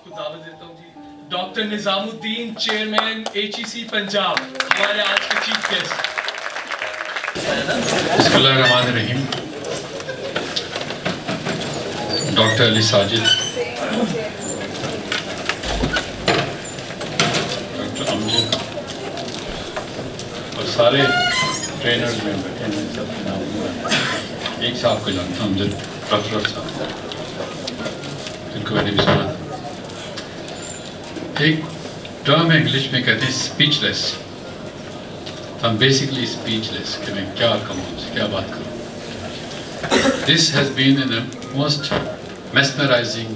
کو دعوت دیتا ہوں جی ڈاکٹر نظام الدین چیئرمین HEC پنجاب ہمارے آج کے چیف گیسٹ. بسم اللہ الرحمن الرحیم. ڈاکٹر علی ساجد, ڈاکٹر امجد اور سارے ٹرینرز میں بیٹھے ہیں, سب کے نام ایک صاحب کو جانتا ہوں, امجد ڈاکٹر صاحب, جن کو میں نے بھی سنا تھا. ایک ٹرم ہے انگلش میں کہتے ہیں اسپیچ لیس. ہم بیسکلی اسپیچ لیس کہ میں کیا کہوں, کیا بات کروں. This has been in a most mesmerising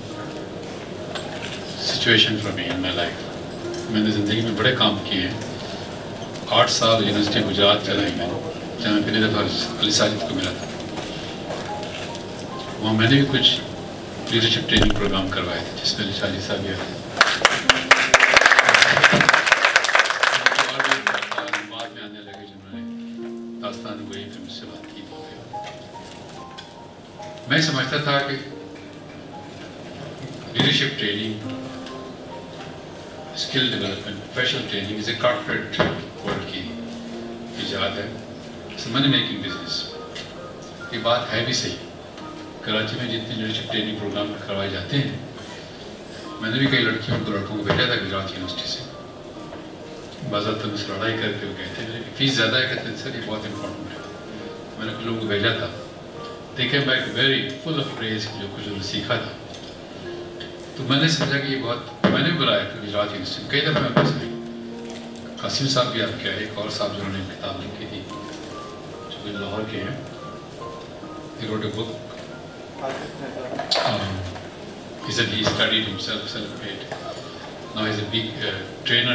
situation for me in my life. میں نے زندگی میں بڑے کام کیے ہیں. 8 سال یونیورسٹی گجرات چلائی میں, جہاں میں پہلی دفعہ علی ساجد کو ملا تھا. وہاں میں نے بھی کچھ لیڈرشپ ٹریننگ پروگرام کروائے تھے جس میں علی ساجد صاحب بھی آئے تھے. بعد میں آنے لگے جنہوں نے داستان گوئی پھر مجھ سے بات کی. میں سمجھتا تھا کہ leadership training, skill development, professional training is a corporate world کی ایجاد ہے. It's a money making business. یہ بات ہے بھی صحیح. کراچی میں جتنے لیڈرشپ ٹریننگ پروگرام کروائے جاتے ہیں, میں نے بھی کئی لڑکیوں کو لڑکوں کو بھیجا تھا گجرات یونیورسٹی سے. باضابطہ میں سے لڑائی کر کے وہ کہتے ہیں فیس زیادہ ہے, کہتے ہیں سر یہ بہت امپورٹنٹ ہے. میں نے کچھ لوگوں کو بھیجا تھا, دیکھیں بیک ویری فل آف پریز جو کچھ انہوں نے سیکھا تھا. تو میں نے سمجھا کہ یہ بہت, میں نے بھی بلایا کہ گجرات یونیورسٹی میں کئی دفعہ میں پاس نہیں. قاسم صاحب بھی آپ کے, ایک اور صاحب جنہوں نے کتاب لکھی تھی جو کہ لاہور کے ہیں, he wrote a book. He said he studied himself, self-made. Now he's a big trainer.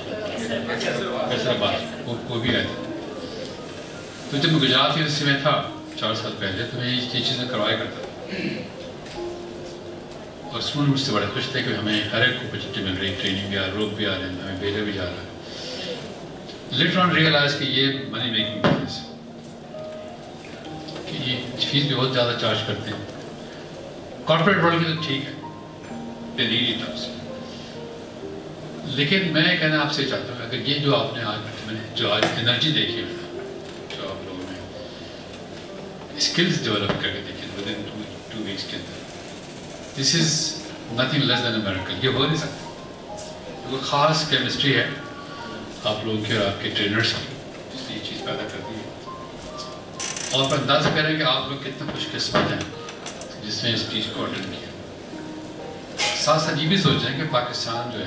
وہ بھی آئے تھے. تو جب میں گجرات یونیورسٹی میں تھا 4 سال پہلے, تو میں یہ چیزیں کروایا کرتا تھا. اور اسٹوڈنٹ مجھ سے بڑے خوش تھے کہ ہمیں ہر ایک اپرچونیٹی مل رہی, ٹریننگ بھی آ رہی, لوگ بھی آ رہے ہیں, ہمیں بھیجا بھی جا رہا ہے. لیٹر آن ریئلائز کہ یہ منی میکنگ بزنس ہے, کہ یہ فیس بھی بہت زیادہ چارج کرتے ہیں. کارپوریٹ ورلڈ کی تو ٹھیک ہے, دے نیڈ اٹ آلسو. لیکن میں کہنا آپ سے چاہتا ہوں اگر یہ جو آپ نے آج جو آج انرجی دیکھی ہے, جو آپ لوگوں نے اسکلز ڈیولپ کر کے دیکھیں ود ان 2 ویکس کے اندر, دس is nothing less then a miracle. یہ ہو نہیں سکتا. کوئی خاص کیمسٹری ہے آپ لوگوں کے اور آپ کے ٹرینرس کی جس نے یہ چیز پیدا کر دی ہے. اور آپ اندازہ کریں کہ آپ لوگ کتنے خوش قسمت ہیں جس نے اس چیز کو اٹینڈ کیا. ساتھ ساتھ یہ بھی سوچیں کہ پاکستان جو ہے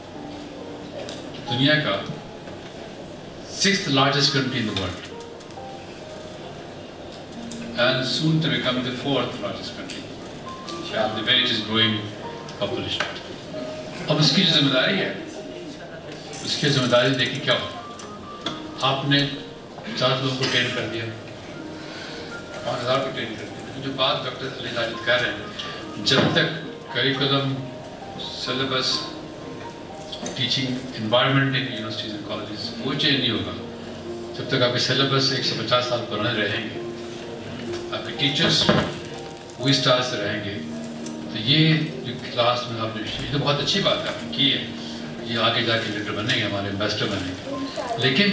دنیا کا 6th largest country in the world and soon to become the 4th largest country. The way it is growing population. اب اس کی جو ذمہ داری ہے, اس کی ذمہ داری دیکھیں کیا ہو. آپ نے 4 لوگوں کو ٹرین کر دیا, 5000 کو ٹرین کر دیا. جو بات ڈاکٹر علی ساجد کہہ رہے ہیں, جب تک curriculum, syllabus, teaching environment in universities and colleges وہ چینج نہیں ہوگا, جب تک آپ کے سلیبس 150 سال پرانے رہیں گے, آپ کے ٹیچرس وہی اسٹارس رہیں گے, تو یہ جو کلاس میں آپ نے, یہ تو بہت اچھی بات ہے آپ نے کی ہے, یہ آگے جا کے لیڈر بنیں گے, ہمارے امبیسڈر بنیں گے. لیکن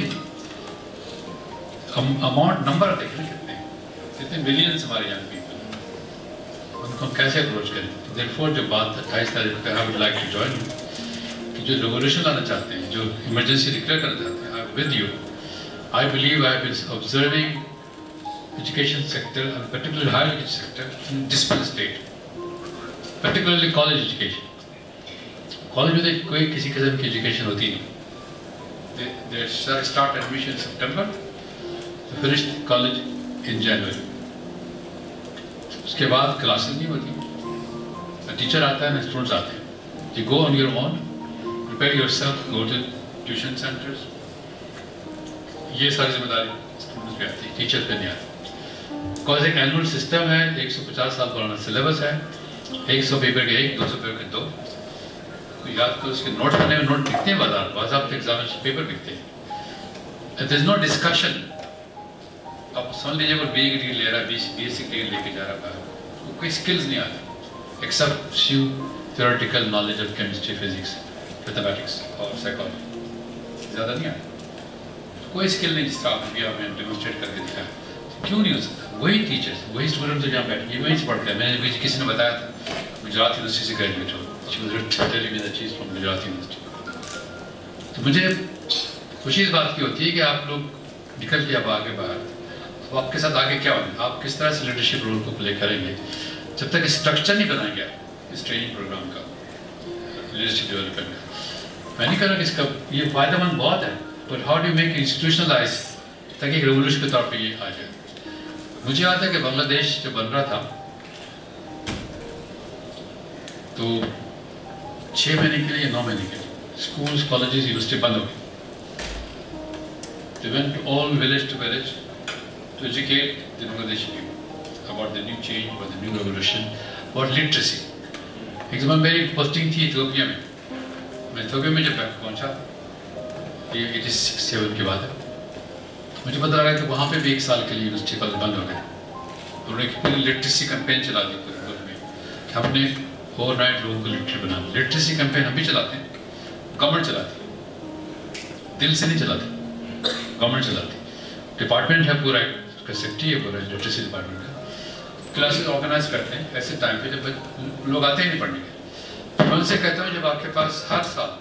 اماؤنٹ نمبر دیکھنے کتنے ہیں, کتنے ملینس ہمارے ینگ پیپل ہیں, ان کو ہم کیسے اپروچ کریں. دیرفور جو بات 28 تاریخ کو I would like to join you, کہ جو ریولیوشن لانا چاہتے ہیں, جو ایمرجنسی ڈکلیئر کرنا چاہتے ہیں, with you. I believe I have been observing education sector and particularly higher education sector in this state, particularly college education. College میں کوئی کسی قسم کی ایجوکیشن ہوتی نہیں. They start admission in September, they finish college in January. اس کے بعد classes نہیں ہوتی, ٹیچر آتا ہے, اسٹوڈنٹس آتے ہیں. You go on your own, prepare yourself, go to tuition centers. یہ ساری ذمہ داری اسٹوڈنٹس پہ آتی ہے, ٹیچر پہ نہیں آتی. کالج ایک اینول سسٹم ہے, 150 سال پرانا سلیبس ہے, 100 پیپر کے 1, 200 پیپر کے 2. یاد کرو اس کے نوٹ بنے ہوئے, نوٹ لکھتے ہیں باضابطہ ایگزامینیشن پیپر لکھتے ہیں. There is no discussion. آپ سمجھ لیجیے وہ بی ڈگری لے رہا ہے, BSc ڈگری لے کے جا رہا ہے, کوئی اسکلز نہیں آتی except few theoretical knowledge of chemistry, physics, mathematics اور psychology. زیادہ نہیں آیا. کوئی اسکل نہیں جس طرح آپ نے ہمیں ڈیمونسٹریٹ کر کے دکھایا. کیوں نہیں ہو سکتا؟ وہی ٹیچرس وہی اسٹوڈنٹ جو جہاں بیٹھے یہ وہیں سے پڑھتے ہیں. میں نے کسی نے بتایا تھا گجرات یونیورسٹی سے گریجویٹ ہو. She's from Gujarat university. تو مجھے خوشی اس بات کی ہوتی ہے کہ آپ لوگ نکل کے اب آگے باہر. اب آپ کے ساتھ آگے کیا ہوگا؟ آپ کس طرح سے لیڈرشپ رول کو پلے کریں گے جب تک اسٹرکچر نہیں بنائیں گے اس ٹریننگ پروگرام کا لیڈرشپ ڈیولپمنٹ کا. میں نہیں کہہ رہا کہ اس کا یہ فائدہ مند بہت ہے but how do make institutionalise تاکہ ایک ریولیوشن کے طور پہ یہ آ جائے. مجھے یاد ہے کہ بنگلہ دیش جب بن رہا تھا تو 6 مہینے کے لیے 9 مہینے کے لیے اسکولس کالجز یونیورسٹی بند ہو گئی. They went to all village to village to educate the Bangladeshi people about the new change, about the new revolution, about literacy. ایک زمان میری پوسٹنگ تھی ایتھوپیا میں. میں ایتھوپیا میں جب پہنچا یہ 87 کے بعد ہے مجھے پتا لگا کہ وہاں پہ بھی 1 سال کے لیے یونیورسٹی کالج بند ہو گئے. انہوں نے ایک پوری لٹریسی کیمپین چلا دی پورے ملک میں کہ ہم نے اوور نائٹ لوگوں کو لٹریٹ بنانا. لٹریسی کیمپین ہم بھی چلاتے ہیں, گورنمنٹ چلاتی ہے, دل سے نہیں چلاتی, گورنمنٹ چلاتی. ڈپارٹمنٹ ہے پورا, اس کا سیکٹری ہے پورا لٹریسی ڈپارٹمنٹ کا. کلاسز آرگنائز کرتے ہیں ایسے ٹائم پہ جب لوگ آتے ہیں نہیں پڑھنے کے. میں ان سے کہتا ہوں جب آپ کے پاس ہر سال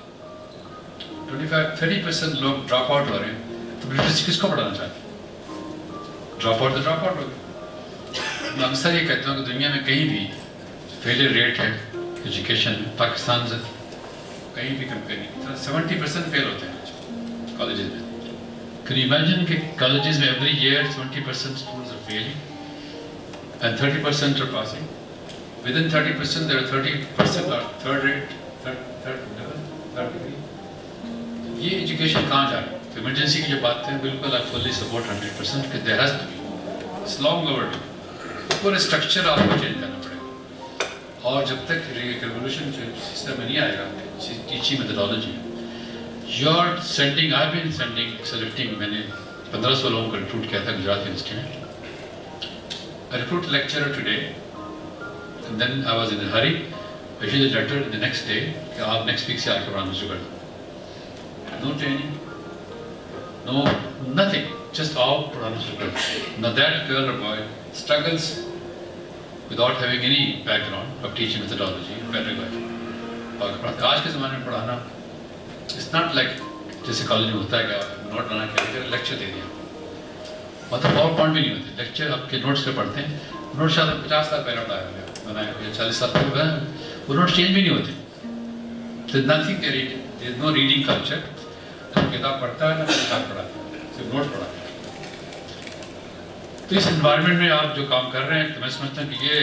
25-30% لوگ ڈراپ آؤٹ ہو رہے ہیں تو لٹریسی کس کو پڑھانا چاہتے ہیں؟ ڈراپ آؤٹ تو ڈراپ آؤٹ ہو گئے. میں اکثر یہ کہتا ہوں کہ دنیا میں کہیں بھی فیلئر ریٹ ہے ایجوکیشن میں, پاکستان سے کہیں بھی کمپیئر نہیں. 70% فیل ہوتے ہیں کالجز میں. Can you imagine کہ colleges میں every year 70% students are failing and 30% are passing. Within 30% there are 30% are third rate, third level, third degree. یہ ایجوکیشن کہاں جا رہی ہے؟ تو ایمرجنسی کی جو بات ہے بالکل I fully support 100% کہ there has to be. It's long overdue. پورا اسٹرکچر آپ کو چینج کرنا پڑے گا. اور جب تک ریولیوشن سسٹم میں نہیں آئے گا teaching methodology You are sending, I've been sending, selecting میں نے 1500 لوگوں کو ریکروٹ کیا تھا گجرات یونیورسٹی میں. I recruit a lecturer today and then I was in a hurry. I issued a letter the next day کہ آپ next week سے آ کے پڑھانا شروع کر دو. No training, no nothing, just آؤ پڑھانا شروع کر دو. Now that girl or boy struggles without having any background of teaching methodology, pedagogy. آج کے زمانے میں پڑھانا It's not like جیسے کالج میں ہوتا ہے کہ آپ نوٹ بنا کے لیکچر دے دیا. مطلب پاور پوائنٹ بھی نہیں ہوتے. لیکچر آپ کے نوٹس پہ پڑھتے ہیں. نوٹ شاید 50 سال پہلے بنائے ہوئے 40 سال پہلے بنائے ہوئے وہ نوٹ چینج بھی نہیں ہوتے. There's nothing to read. There's no reading culture. کتاب پڑھتا ہے نہ کتاب پڑھاتا ہے, صرف نوٹ پڑھاتا ہے. تو اس انوائرمنٹ میں آپ جو کام کر رہے ہیں تو میں سمجھتا ہوں کہ یہ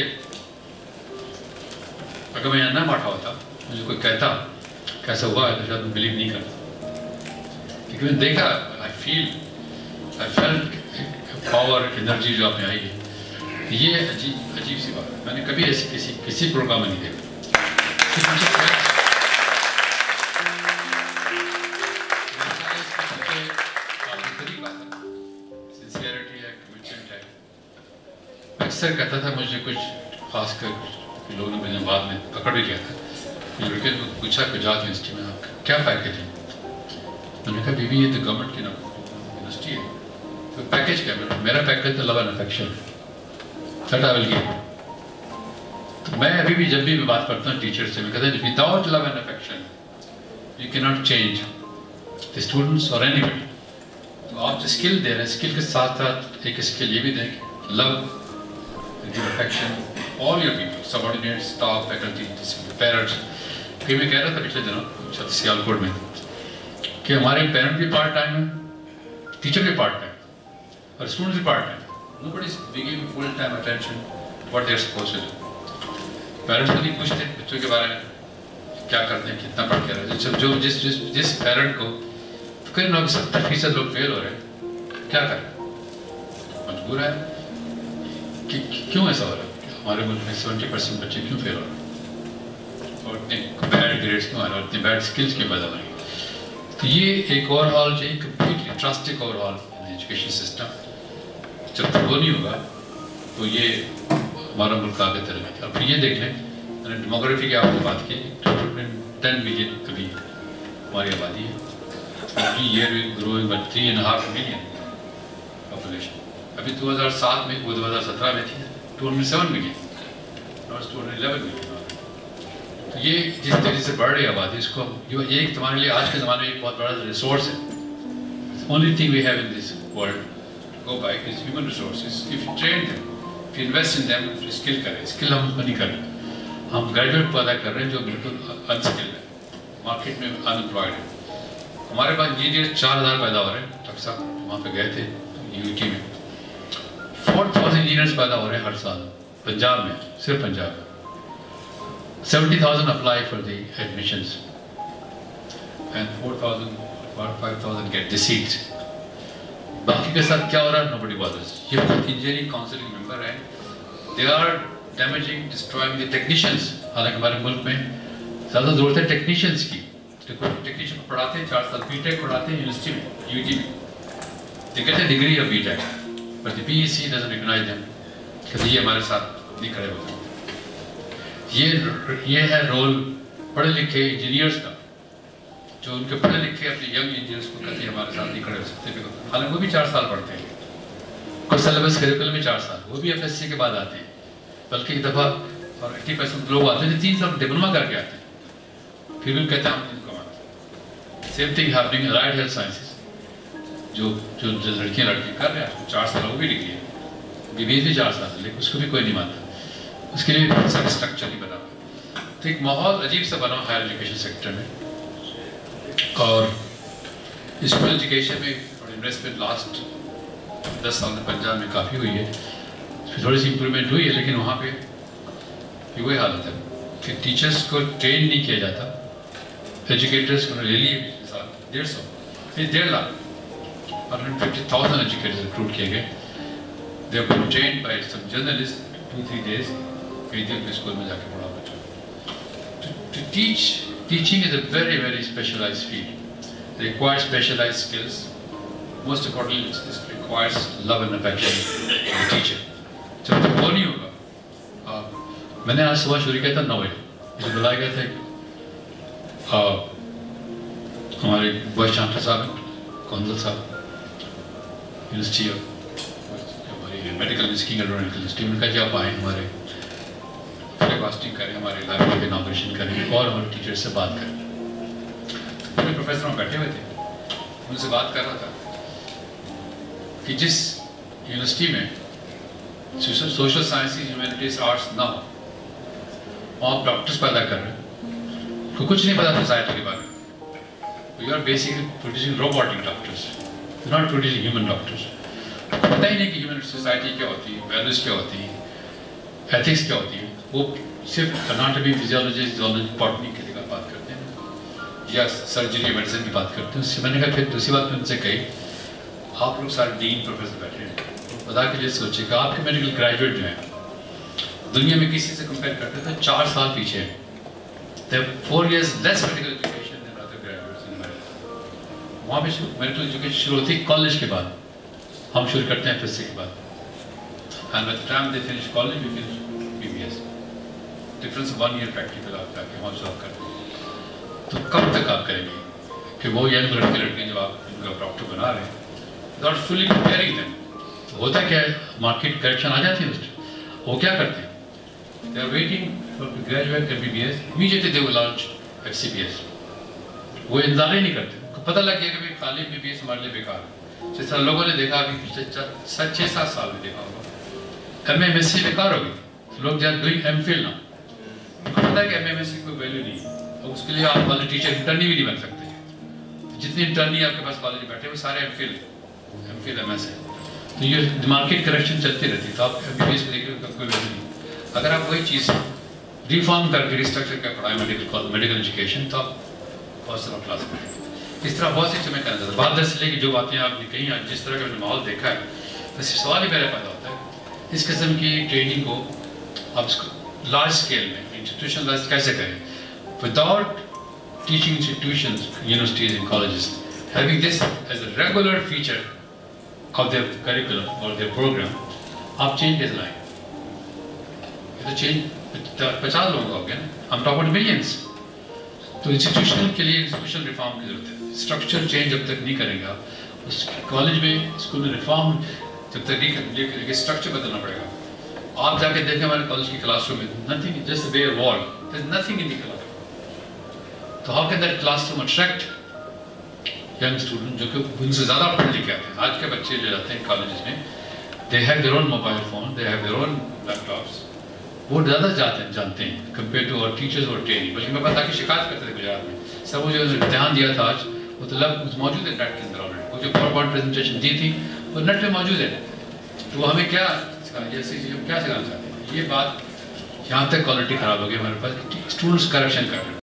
اگر میں یہاں نہ بیٹھا ہوتا مجھے کوئی کہتا کیسا ہوا ہے تو شاید میں بلیو نہیں کرتا. کیونکہ میں نے دیکھا I felt پاور انرجی جو آپ میں آئی ہے. یہ عجیب سی بات ہے. میں نے کبھی ایسی کسی پروگرام میں نہیں دیکھا. سنسیئرٹی ہے, کمٹمنٹ ہے. اکثر کہتا تھا مجھے کچھ خاص کر کچھ لوگوں نے مجھے بعد میں پکڑ بھی کیا تھا. لڑکے نے پوچھا گجرات یونیورسٹی میں آپ کیا پیکیج ہے؟ میں نے کہا بی بی یہ تو گورنمنٹ کی یونیورسٹی ہے تو پیکیج کیا ہے؟ میرا پیکیج تو لو اینڈ افیکشن ٹریول کی. تو میں ابھی بھی جب بھی میں بات کرتا ہوں ٹیچر سے میں کہتا ہوں without love and affection you کی ناٹ چینج دی اسٹوڈنٹس اور اینی بڈی. تو آپ جو اسکل دے رہے ہیں اسکل کے ساتھ ساتھ ایک اسکل یہ بھی دیں کہ love affection all your people, subordinates, staff, faculty, parents. کہ میں کہہ رہا تھا پچھلے دنوں سیال کوٹ میں کہ ہمارے پیرنٹ بھی پارٹ ٹائم ہیں, ٹیچر بھی پارٹ ٹائم اور اسٹوڈنٹ بھی part time. Nobody is giving full time attention what they are supposed to do. Parents کو نہیں پوچھتے بچوں کے بارے میں کیا کرتے ہیں, کتنا پڑھ کے رہے ہیں. جو جس پیرنٹ کو کئی لوگ 70% لوگ فیل ہو رہے ہیں کیا کریں, مجبور ہے کہ کیوں ایسا ہو رہا ہے. ہمارے ملک میں 70% بچے کیوں فیل ہو رہے ہیں اور اتنے بیڈ گریڈس کیوں آ رہے ہیں اور اتنے بیڈ اسکلس کیوں پیدا ہو رہی ہیں. تو یہ ایک اوور ہال چاہیے, completely drastic overhaul education system. جب تک وہ نہیں ہوگا تو یہ ہمارا ملک آگے چلے گا. اور پھر یہ دیکھ لیں میں نے ڈیموگرافی کی آپ سے بات کی 10 ملین کبھی ہماری آبادی ہے. Every year we growing by 3.5 million population. ابھی 2007 میں وہ 2017 میں تھی 207 ملین اور 211 ملین. تو یہ جس طریقے سے بڑھ رہی آبادی اس کو یہ ایک تمہارے لیے آج کے زمانے میں ایک بہت بڑا ریسورس ہے. Only thing we have in this world to go by is human resources. If you train them, if you invest in them, if you skill کریں, اسکل ہم نہیں کر رہے. ہم گریجویٹ پیدا کر رہے ہیں جو بالکل انسکلڈ ہے, مارکیٹ میں ان امپلائڈ ہے. ہمارے پاس انجینئر 4000 پیدا ہو رہے ہیں. ڈاکٹر صاحب وہاں پہ گئے تھے یو ٹی میں 4000 انجینئرس پیدا ہو رہے ہیں ہر سال پنجاب میں, صرف پنجاب میں. 70,000 apply for the admissions and 4,000 or 5,000 get the seats. باقی کے ساتھ کیا ہو رہا ہے nobody bothers. یہ خود انجینئرنگ کاؤنسل کے ممبر ہیں. They are damaging, destroying the technicians. حالانکہ ہمارے ملک میں زیادہ ضرورت ہے ٹیکنیشینس کی. ٹیکنیشین کو پڑھاتے ہیں 4 سال بی ٹیک پڑھاتے ہیں یونیورسٹی میں یو جی میں. They get a degree of B.Tech, but the PEC doesn't recognize them کہ یہ ہمارے ساتھ نہیں کھڑے ہوتے. یہ ہے رول پڑھے لکھے انجینئرس کا, جو ان کے پڑھے لکھے اپنے ینگ انجینئرس کو کہتے ہیں ہمارے ساتھ نہیں کھڑے ہو سکتے. حالانکہ وہ بھی 4 سال پڑھتے ہیں, کوئی سلیبس کریکولم میں 4 سال, وہ بھی ایف ایس سی کے بعد آتے ہیں. بلکہ ایک دفعہ اور 80% لوگ آتے ہیں 3 سال ڈپلوما کر کے آتے ہیں, پھر بھی کہتے ہیں ہم ان کو آتے. Same thing happening right health sciences, جو لڑکیاں کر رہے ہیں 4 سال وہ بھی ڈگری ہے, بی بی ایس بھی 4 سال, لیکن اس کو بھی کوئی نہیں مانتا. اس کے لیے بہت سارا اسٹرکچر نہیں بنا. تو ایک ماحول عجیب سا بنا ہائر ایجوکیشن سیکٹر میں, اور اسکول ایجوکیشن میں انویسٹمنٹ لاسٹ 10 سال میں پنجاب میں کافی ہوئی ہے. تھوڑی سی امپرومنٹ ہوئی ہے, لیکن وہاں پہ وہی حالت ہے کہ ٹیچرس کو ٹرین نہیں کیا جاتا. ایجوکیٹرس کو لے لیے 150 لاکھ 150,000 ایجوکیٹرس ریکروٹ کیے گئے. They have been trained by some journalist 2-3 days کئی دن میں اسکول میں جا کے پڑھا بچوں. To teach, teaching is a very, very specialized field. It requires specialized skills. Most importantly, it requires love and affection of the teacher. جب تک وہ نہیں ہوگا, میں نے آج صبح شروع کیا تھا 9 بجے, مجھے بلایا گیا تھا ہمارے وائس چانسلر صاحب, کونسل صاحب یونیورسٹی ہماری میڈیکل یونیورسٹی, ان کا جب آپ آئیں ہمارے فاسٹنگ کریں, ہمارے لائبریری کے اناگوریشن کریں اور ہمارے ٹیچر سے بات کریں. میرے پروفیسر وہاں بیٹھے ہوئے تھے, ان سے بات کر رہا تھا کہ جس یونیورسٹی میں سوشل سائنسز ہیومینٹیز آرٹس نہ ہو, وہاں آپ ڈاکٹرس پیدا کر رہے ہیں, کو کچھ نہیں پتا سوسائٹی کے بارے میں. You are basically producing robotic doctors, you not producing human doctors. پتہ ہی نہیں کہ ہیومن سوسائٹی کیا ہوتی ہے, ویلیوز کیا ہوتی ہیں, ایتھکس کیا ہوتی ہے. وہ صرف اناٹمی, فزیولوجی, زولوجی, باٹنی کی جگہ بات کرتے ہیں یا سرجری میڈیسن کی بات کرتے ہیں. اس سے میں نے کہا, پھر دوسری بات میں ان سے کہی, آپ لوگ سارے ڈین پروفیسر بیٹھے ہیں, بتا کے لیے سوچے کہ آپ کے میڈیکل گریجویٹ جو ہیں دنیا میں کسی سے کمپیئر کرتے تھے 4 سال پیچھے ہیں. They have 4 years less medical education than other graduates in America. وہاں پہ میڈیکل ایجوکیشن شروع ہوتی ہے کالج کے بعد, ہم شروع کرتے ہیں FSC کے بعد. And by the time they finish college, we finish BBS. Difference 1 year practical آپ جا کے وہاں جاب کرتے ہیں. تو کب تک آپ کریں گے کہ وہ ینگ لڑکے جب آپ ان کا ڈاکٹر بنا رہے ہیں, not fully preparing them. ہوتا کیا ہے, مارکیٹ کریکشن آ جاتی ہے اس میں. وہ کیا کرتے ہیں, they are waiting for to graduate MBBS, immediately they will launch FCBS. وہ انتظار ہی نہیں کرتے, ان کو پتہ لگ گیا کہ خالی MBBS ہمارے لیے بیکار ہے. جس طرح لوگوں نے دیکھا ابھی پچھلے 6-7 سال میں دیکھا ہوگا MA MSc بیکار ہو گئی. لوگ جب ڈوئنگ MPhil نا, ان کو پتہ ہے کہ MA MSc کوئی ویلیو نہیں ہے, اور اس کے لیے آپ والے ٹیچر انٹرنی بھی نہیں بن سکتے. جتنی انٹرنی آپ کے پاس کالج میں بیٹھے وہ سارے MPhil MS ہے. تو یہ مارکیٹ کریکشن چلتی رہتی ہے. تو آپ MBBS میں دیکھیں کوئی ویلیو نہیں. اگر آپ وہی چیز ریفارم کر کے ریسٹرکچر کر پڑھائیں میڈیکل ایجوکیشن, تو آپ بہت سارا کلاس پڑھیں. اس طرح بہت سی چیزیں کہنا چاہتا ہوں. بات دس لے کہ جو باتیں آپ نے کہیں, جس طرح کا ماحول دیکھا ہے, بس سوال ہی میرا پیدا ہوتا ہے اس قسم کی ٹریننگ کو آپ اس کو لارج اسکیل میں انسٹیٹیوشنلائز کیسے کریں, without teaching institutions, universities and colleges having this as a regular feature of their curriculum or their program. آپ چینج کیسے لائیں؟ یہ تو چینج 50 لوگوں کا ہو گیا نا, ہم ٹاک اباؤٹ ملینس. تو انسٹیٹیوشنل کے لیے انسٹیٹیوشنل ریفارم کی ضرورت ہے. اسٹرکچر چینج جب تک نہیں کرے گا, اس کالج میں اسکول میں ریفارم جب تک نہیں کرے گا, اسٹرکچر بدلنا پڑے گا. آپ جا کے دیکھیں ہمارے کالج کی کلاس روم میں, nothing, just bare wall, there is nothing in the class. تو how can that classroom attract young student جو کہ ان سے زیادہ پڑھے لکھے آتے ہیں. آج کے بچے جو جاتے ہیں کالجز میں, they have their own mobile phone, they have their own laptops. وہ زیادہ جانتے ہیں کمپیئر ٹو اور ٹیچرز اور ٹریننگ. بلکہ میں پتا کہ شکایت کرتے تھے گجرات میں, سب وہ جو امتحان دیا تھا آج وہ تو لگ موجود ہے نیٹ کے اندر آلریڈی. وہ جو پاور پوائنٹ پریزنٹیشن دی تھی وہ نیٹ پہ موجود ہے. تو وہ ہمیں کیا جیسے ہم کیا سکھانا چاہتے ہیں. یہ بات یہاں تک کوالٹی خراب ہو گئی ہمارے پاس, اسٹوڈنٹس کرپشن کر رہے ہیں.